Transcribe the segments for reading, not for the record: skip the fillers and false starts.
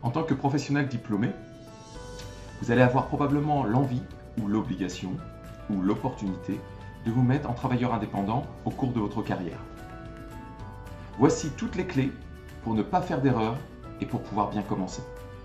En tant que professionnel diplômé, vous allez avoir probablement l'envie ou l'obligation ou l'opportunité de vous mettre en travailleur indépendant au cours de votre carrière. Voici toutes les clés pour ne pas faire d'erreur et pour pouvoir bien commencer.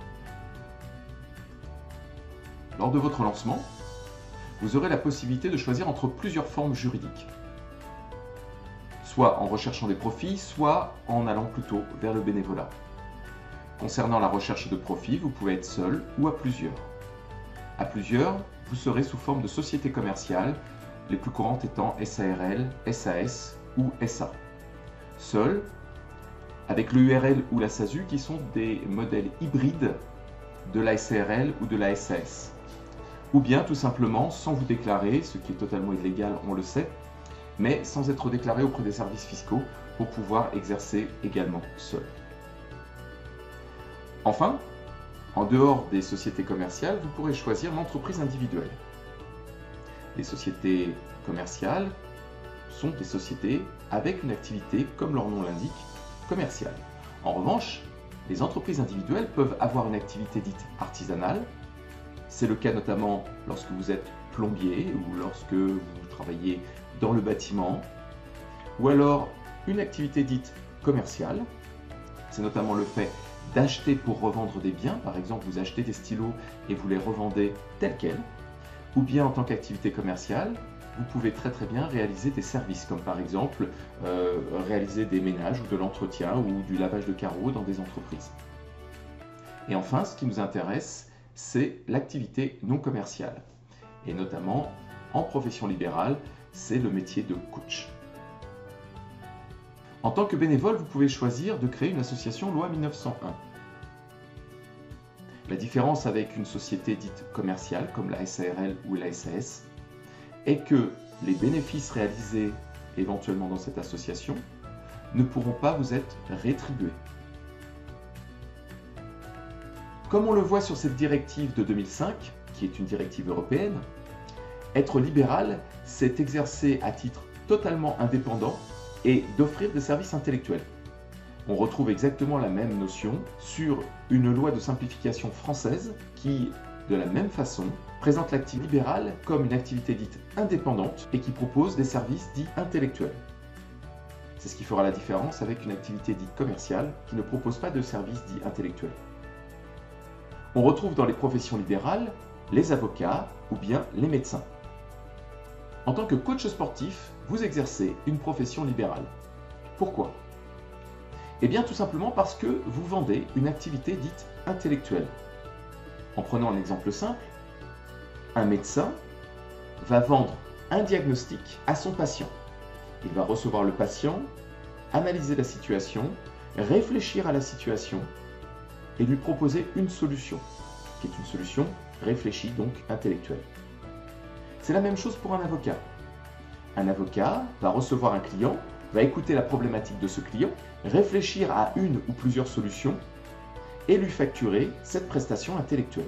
Lors de votre lancement, vous aurez la possibilité de choisir entre plusieurs formes juridiques, soit en recherchant des profits, soit en allant plutôt vers le bénévolat. Concernant la recherche de profits, vous pouvez être seul ou à plusieurs. À plusieurs, vous serez sous forme de société commerciale, les plus courantes étant SARL, SAS ou SA. Seul, avec le URL ou la SASU qui sont des modèles hybrides de la SARL ou de la SAS. Ou bien tout simplement sans vous déclarer, ce qui est totalement illégal, on le sait, mais sans être déclaré auprès des services fiscaux pour pouvoir exercer également seul. Enfin, en dehors des sociétés commerciales, vous pourrez choisir l'entreprise individuelle. Les sociétés commerciales sont des sociétés avec une activité, comme leur nom l'indique, commerciale. En revanche, les entreprises individuelles peuvent avoir une activité dite artisanale. C'est le cas notamment lorsque vous êtes plombier ou lorsque vous travaillez dans le bâtiment, ou alors une activité dite commerciale. C'est notamment le fait d'acheter pour revendre des biens. Par exemple, vous achetez des stylos et vous les revendez tels quels. Ou bien en tant qu'activité commerciale, vous pouvez très bien réaliser des services, comme par exemple réaliser des ménages ou de l'entretien ou du lavage de carreaux dans des entreprises. Et enfin, ce qui nous intéresse, c'est l'activité non commerciale. Et notamment, en profession libérale, c'est le métier de coach. En tant que bénévole, vous pouvez choisir de créer une association loi 1901. La différence avec une société dite commerciale, comme la SARL ou la SAS, est que les bénéfices réalisés éventuellement dans cette association ne pourront pas vous être rétribués. Comme on le voit sur cette directive de 2005, qui est une directive européenne, être libéral, c'est exercer à titre totalement indépendant et d'offrir des services intellectuels. On retrouve exactement la même notion sur une loi de simplification française qui, de la même façon, présente l'activité libérale comme une activité dite indépendante et qui propose des services dits intellectuels. C'est ce qui fera la différence avec une activité dite commerciale qui ne propose pas de services dits intellectuels. On retrouve dans les professions libérales les avocats ou bien les médecins. En tant que coach sportif, vous exercez une profession libérale. Pourquoi ? Eh bien tout simplement parce que vous vendez une activité dite intellectuelle. En prenant un exemple simple, un médecin va vendre un diagnostic à son patient. Il va recevoir le patient, analyser la situation, réfléchir à la situation et lui proposer une solution, qui est une solution réfléchie, donc intellectuelle. C'est la même chose pour un avocat. Un avocat va recevoir un client, va écouter la problématique de ce client, réfléchir à une ou plusieurs solutions et lui facturer cette prestation intellectuelle.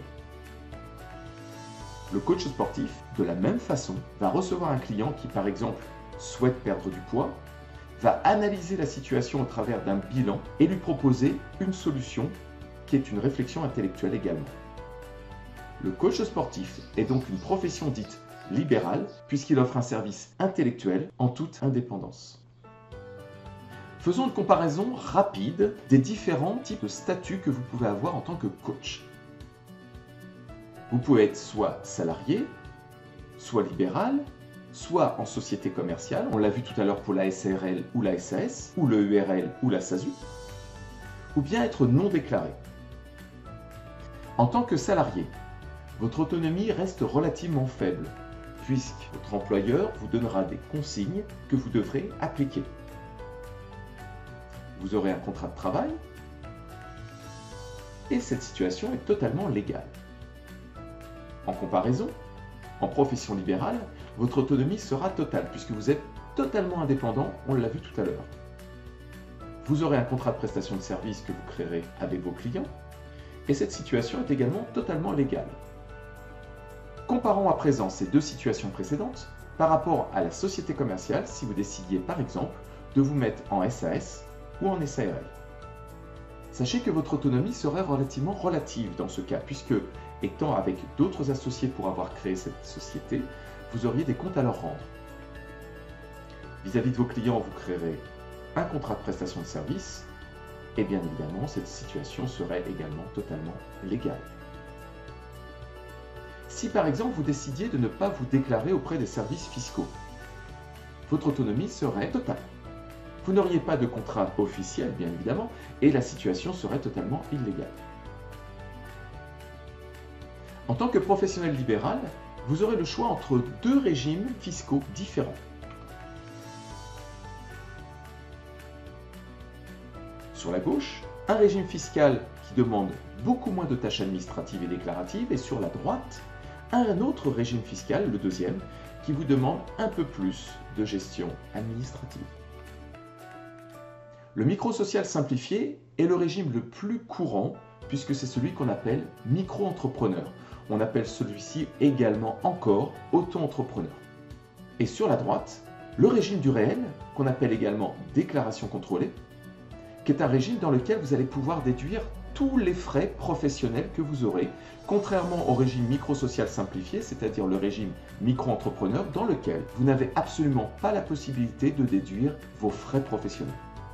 Le coach sportif, de la même façon, va recevoir un client qui, par exemple, souhaite perdre du poids, va analyser la situation au travers d'un bilan et lui proposer une solution qui est une réflexion intellectuelle également. Le coach sportif est donc une profession dite libérale puisqu'il offre un service intellectuel en toute indépendance. Faisons une comparaison rapide des différents types de statuts que vous pouvez avoir en tant que coach. Vous pouvez être soit salarié, soit libéral, soit en société commerciale, on l'a vu tout à l'heure pour la SARL ou la SAS, ou le URL ou la SASU, ou bien être non déclaré. En tant que salarié, votre autonomie reste relativement faible, puisque votre employeur vous donnera des consignes que vous devrez appliquer. Vous aurez un contrat de travail, et cette situation est totalement légale. En comparaison, en profession libérale, votre autonomie sera totale, puisque vous êtes totalement indépendant, on l'a vu tout à l'heure. Vous aurez un contrat de prestation de service que vous créerez avec vos clients, et cette situation est également totalement légale. Comparons à présent ces deux situations précédentes par rapport à la société commerciale si vous décidiez par exemple de vous mettre en SAS ou en SARL. Sachez que votre autonomie serait relativement relative dans ce cas, puisque, étant avec d'autres associés pour avoir créé cette société, vous auriez des comptes à leur rendre. Vis-à-vis de vos clients, vous créerez un contrat de prestation de service, et bien évidemment, cette situation serait également totalement légale. Si par exemple vous décidiez de ne pas vous déclarer auprès des services fiscaux, votre autonomie serait totale. Vous n'auriez pas de contrat officiel, bien évidemment, et la situation serait totalement illégale. En tant que professionnel libéral, vous aurez le choix entre deux régimes fiscaux différents. Sur la gauche, un régime fiscal qui demande beaucoup moins de tâches administratives et déclaratives, et sur la droite, un autre régime fiscal, le deuxième, qui vous demande un peu plus de gestion administrative. Le micro-social simplifié est le régime le plus courant puisque c'est celui qu'on appelle micro-entrepreneur. On appelle celui-ci également encore auto-entrepreneur. Et sur la droite, le régime du réel, qu'on appelle également déclaration contrôlée, qui est un régime dans lequel vous allez pouvoir déduire tous les frais professionnels que vous aurez, contrairement au régime micro-social simplifié, c'est-à-dire le régime micro-entrepreneur, dans lequel vous n'avez absolument pas la possibilité de déduire vos frais professionnels.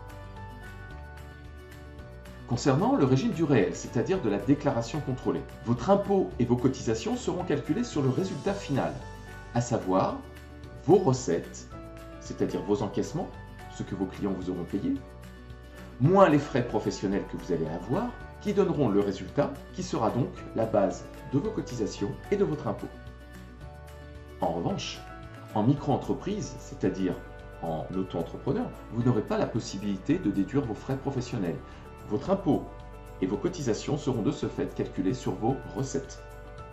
Concernant le régime du réel, c'est-à-dire de la déclaration contrôlée, votre impôt et vos cotisations seront calculés sur le résultat final, à savoir vos recettes, c'est-à-dire vos encaissements, ce que vos clients vous auront payé, moins les frais professionnels que vous allez avoir, qui donneront le résultat, qui sera donc la base de vos cotisations et de votre impôt. En revanche, en micro-entreprise, c'est-à-dire en auto-entrepreneur, vous n'aurez pas la possibilité de déduire vos frais professionnels. Votre impôt et vos cotisations seront de ce fait calculés sur vos recettes.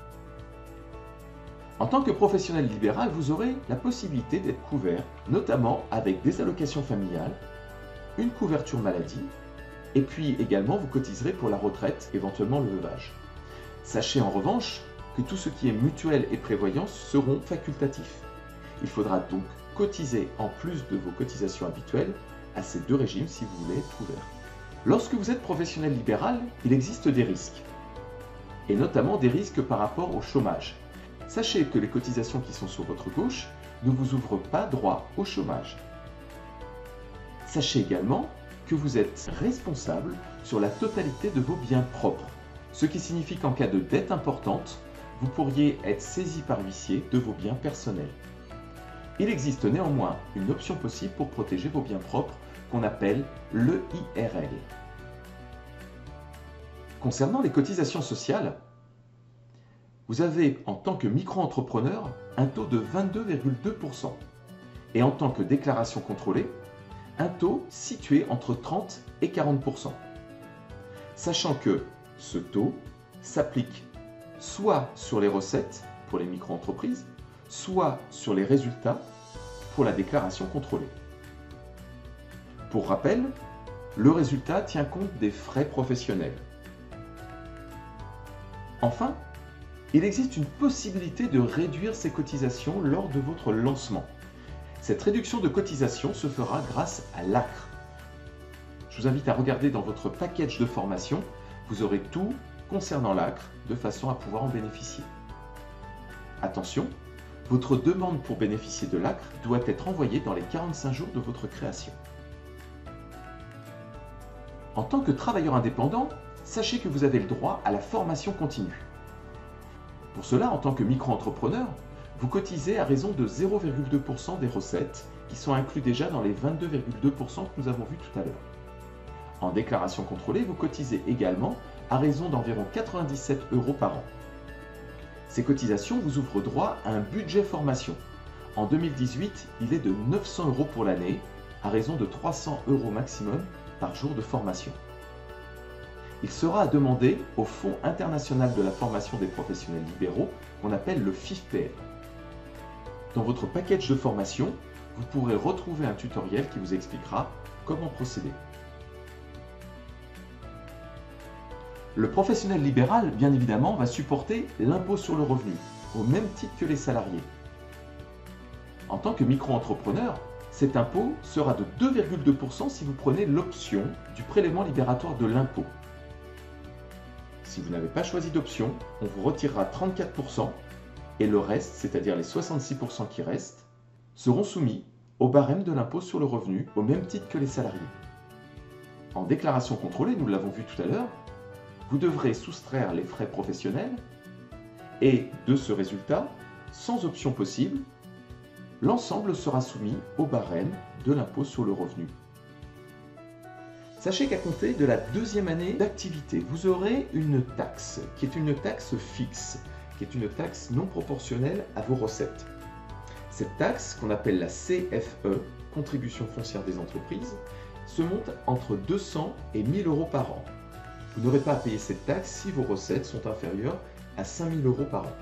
En tant que professionnel libéral, vous aurez la possibilité d'être couvert, notamment avec des allocations familiales, une couverture maladie, et puis également vous cotiserez pour la retraite, éventuellement le veuvage. Sachez en revanche que tout ce qui est mutuelle et prévoyance seront facultatifs. Il faudra donc cotiser en plus de vos cotisations habituelles à ces deux régimes si vous voulez être couvert. Lorsque vous êtes professionnel libéral, il existe des risques, et notamment des risques par rapport au chômage. Sachez que les cotisations qui sont sur votre gauche ne vous ouvrent pas droit au chômage. Sachez également que vous êtes responsable sur la totalité de vos biens propres, ce qui signifie qu'en cas de dette importante, vous pourriez être saisi par l'huissier de vos biens personnels. Il existe néanmoins une option possible pour protéger vos biens propres qu'on appelle le l'IRL. Concernant les cotisations sociales, vous avez en tant que micro-entrepreneur un taux de 22,2% et en tant que déclaration contrôlée, un taux situé entre 30 et 40%. Sachant que ce taux s'applique soit sur les recettes pour les micro-entreprises, soit sur les résultats pour la déclaration contrôlée. Pour rappel, le résultat tient compte des frais professionnels. Enfin, il existe une possibilité de réduire ces cotisations lors de votre lancement. Cette réduction de cotisation se fera grâce à l'ACRE. Je vous invite à regarder dans votre package de formation, vous aurez tout concernant l'ACRE de façon à pouvoir en bénéficier. Attention, votre demande pour bénéficier de l'ACRE doit être envoyée dans les 45 jours de votre création. En tant que travailleur indépendant, sachez que vous avez le droit à la formation continue. Pour cela, en tant que micro-entrepreneur, vous cotisez à raison de 0,2% des recettes qui sont inclus déjà dans les 22,2% que nous avons vus tout à l'heure. En déclaration contrôlée, vous cotisez également à raison d'environ 97 € par an. Ces cotisations vous ouvrent droit à un budget formation. En 2018, il est de 900 € pour l'année, à raison de 300 € maximum par jour de formation. Il sera à demander au Fonds international de la formation des professionnels libéraux, qu'on appelle le FIFPR. Dans votre package de formation, vous pourrez retrouver un tutoriel qui vous expliquera comment procéder. Le professionnel libéral, bien évidemment, va supporter l'impôt sur le revenu, au même titre que les salariés. En tant que micro-entrepreneur, cet impôt sera de 2,2% si vous prenez l'option du prélèvement libératoire de l'impôt. Si vous n'avez pas choisi d'option, on vous retirera 34% et le reste, c'est-à-dire les 66% qui restent, seront soumis au barème de l'impôt sur le revenu au même titre que les salariés. En déclaration contrôlée, nous l'avons vu tout à l'heure, vous devrez soustraire les frais professionnels et de ce résultat, sans option possible, l'ensemble sera soumis au barème de l'impôt sur le revenu. Sachez qu'à compter de la deuxième année d'activité, vous aurez une taxe qui est une taxe fixe, qui est une taxe non proportionnelle à vos recettes. Cette taxe, qu'on appelle la CFE, Contribution foncière des entreprises, se monte entre 200 et 1000 euros par an. Vous n'aurez pas à payer cette taxe si vos recettes sont inférieures à 5000 euros par an.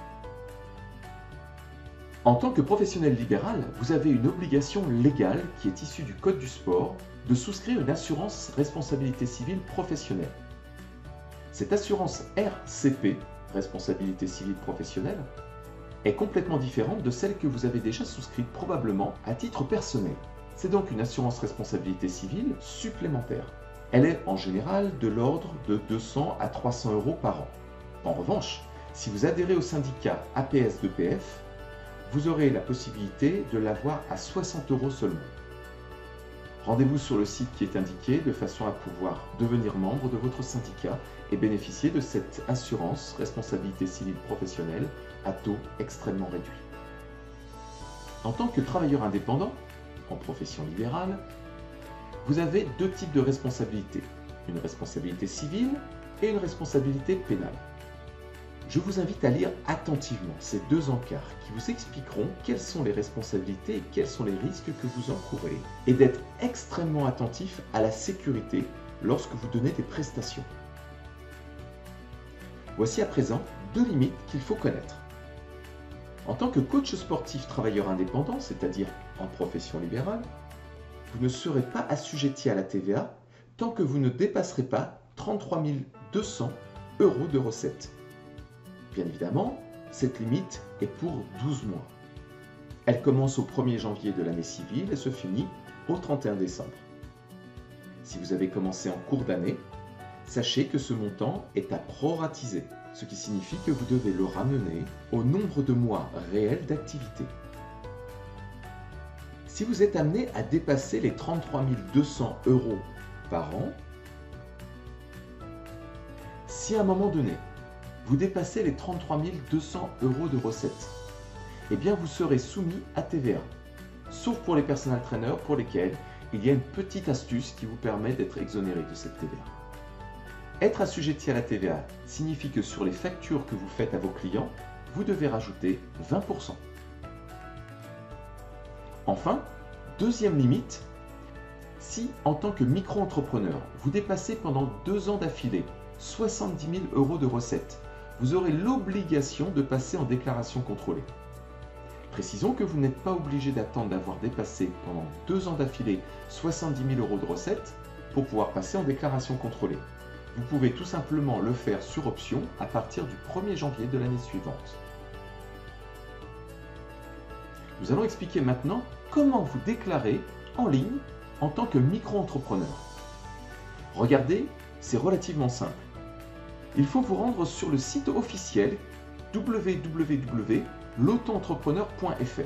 En tant que professionnel libéral, vous avez une obligation légale qui est issue du Code du sport de souscrire une assurance responsabilité civile professionnelle. Cette assurance RCP, responsabilité civile professionnelle, est complètement différente de celle que vous avez déjà souscrite probablement à titre personnel. C'est donc une assurance responsabilité civile supplémentaire. Elle est en général de l'ordre de 200 à 300 euros par an. En revanche, si vous adhérez au syndicat APS-2PF, vous aurez la possibilité de l'avoir à 60 euros seulement. Rendez-vous sur le site qui est indiqué de façon à pouvoir devenir membre de votre syndicat et bénéficier de cette assurance responsabilité civile professionnelle à taux extrêmement réduit. En tant que travailleur indépendant, en profession libérale, vous avez deux types de responsabilités, une responsabilité civile et une responsabilité pénale. Je vous invite à lire attentivement ces deux encarts qui vous expliqueront quelles sont les responsabilités et quels sont les risques que vous encourez et d'être extrêmement attentif à la sécurité lorsque vous donnez des prestations. Voici à présent deux limites qu'il faut connaître. En tant que coach sportif travailleur indépendant, c'est-à-dire en profession libérale, vous ne serez pas assujetti à la TVA tant que vous ne dépasserez pas 33 200 euros de recettes. Bien évidemment, cette limite est pour 12 mois. Elle commence au 1er janvier de l'année civile et se finit au 31 décembre. Si vous avez commencé en cours d'année, sachez que ce montant est à proratiser, ce qui signifie que vous devez le ramener au nombre de mois réels d'activité. Si vous êtes amené à dépasser les 33 200 euros par an, si à un moment donné, vous dépassez les 33 200 euros de recettes, eh bien vous serez soumis à TVA, sauf pour les personal trainers pour lesquels il y a une petite astuce qui vous permet d'être exonéré de cette TVA. Être assujetti à la TVA signifie que sur les factures que vous faites à vos clients, vous devez rajouter 20%. Enfin, deuxième limite, si en tant que micro-entrepreneur, vous dépassez pendant 2 ans d'affilée 70 000 euros de recettes, vous aurez l'obligation de passer en déclaration contrôlée. Précisons que vous n'êtes pas obligé d'attendre d'avoir dépassé pendant 2 ans d'affilée 70 000 euros de recettes pour pouvoir passer en déclaration contrôlée. Vous pouvez tout simplement le faire sur option à partir du 1er janvier de l'année suivante. Nous allons expliquer maintenant comment vous déclarer en ligne en tant que micro-entrepreneur. Regardez, c'est relativement simple. Il faut vous rendre sur le site officiel www.l'auto-entrepreneur.fr.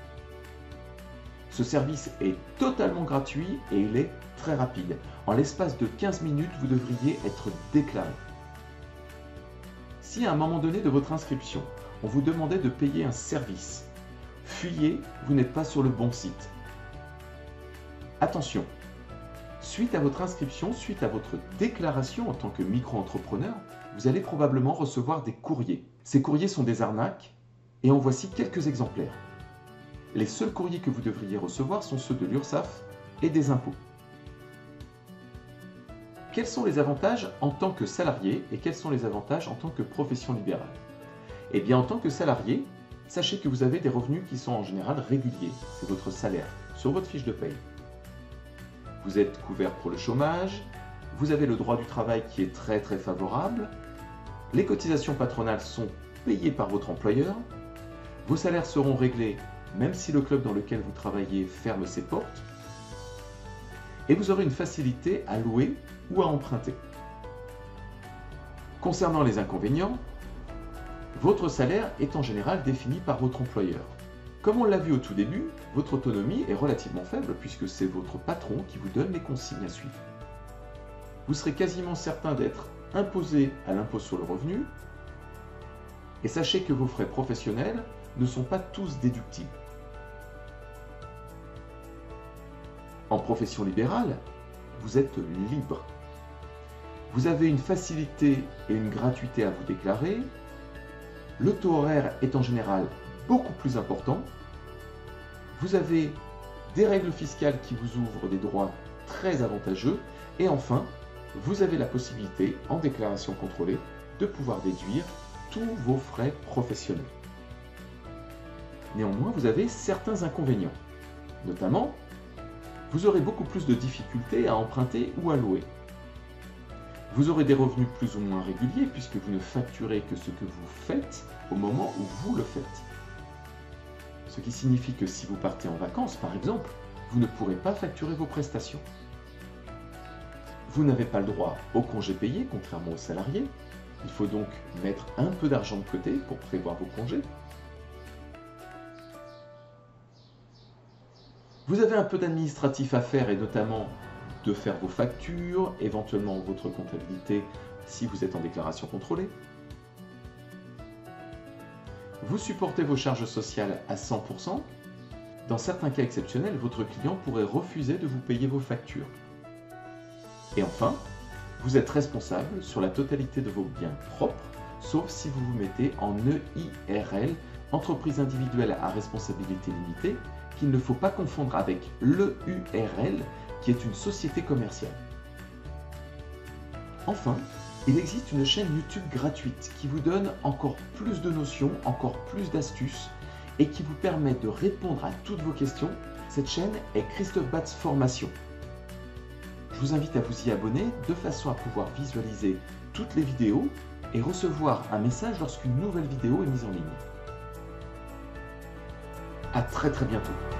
Ce service est totalement gratuit et il est très rapide. En l'espace de 15 minutes, vous devriez être déclaré. Si à un moment donné de votre inscription, on vous demandait de payer un service, fuyez, vous n'êtes pas sur le bon site. Attention, suite à votre inscription, suite à votre déclaration en tant que micro-entrepreneur, vous allez probablement recevoir des courriers. Ces courriers sont des arnaques et en voici quelques exemplaires. Les seuls courriers que vous devriez recevoir sont ceux de l'URSSAF et des impôts. Quels sont les avantages en tant que salarié et quels sont les avantages en tant que profession libérale? Eh bien, en tant que salarié, sachez que vous avez des revenus qui sont en général réguliers, c'est votre salaire, sur votre fiche de paye. Vous êtes couvert pour le chômage, vous avez le droit du travail qui est très favorable, les cotisations patronales sont payées par votre employeur, vos salaires seront réglés même si le club dans lequel vous travaillez ferme ses portes, et vous aurez une facilité à louer ou à emprunter. Concernant les inconvénients, votre salaire est en général défini par votre employeur. Comme on l'a vu au tout début, votre autonomie est relativement faible puisque c'est votre patron qui vous donne les consignes à suivre. Vous serez quasiment certain d'être imposé à l'impôt sur le revenu et sachez que vos frais professionnels ne sont pas tous déductibles. En profession libérale, vous êtes libre. Vous avez une facilité et une gratuité à vous déclarer. Le taux horaire est en général beaucoup plus important. Vous avez des règles fiscales qui vous ouvrent des droits très avantageux. Et enfin, vous avez la possibilité, en déclaration contrôlée, de pouvoir déduire tous vos frais professionnels. Néanmoins, vous avez certains inconvénients. Notamment, vous aurez beaucoup plus de difficultés à emprunter ou à louer. Vous aurez des revenus plus ou moins réguliers puisque vous ne facturez que ce que vous faites au moment où vous le faites. Ce qui signifie que si vous partez en vacances, par exemple, vous ne pourrez pas facturer vos prestations. Vous n'avez pas le droit au congé payé, contrairement aux salariés. Il faut donc mettre un peu d'argent de côté pour prévoir vos congés. Vous avez un peu d'administratif à faire et notamment de faire vos factures, éventuellement votre comptabilité si vous êtes en déclaration contrôlée. Vous supportez vos charges sociales à 100%. Dans certains cas exceptionnels, votre client pourrait refuser de vous payer vos factures. Et enfin, vous êtes responsable sur la totalité de vos biens propres, sauf si vous vous mettez en EIRL, entreprise individuelle à responsabilité limitée, qu'il ne faut pas confondre avec l'EURL, qui est une société commerciale. Enfin, il existe une chaîne YouTube gratuite qui vous donne encore plus de notions, encore plus d'astuces et qui vous permet de répondre à toutes vos questions. Cette chaîne est Christophe Batz Formation. Je vous invite à vous y abonner de façon à pouvoir visualiser toutes les vidéos et recevoir un message lorsqu'une nouvelle vidéo est mise en ligne. À très bientôt.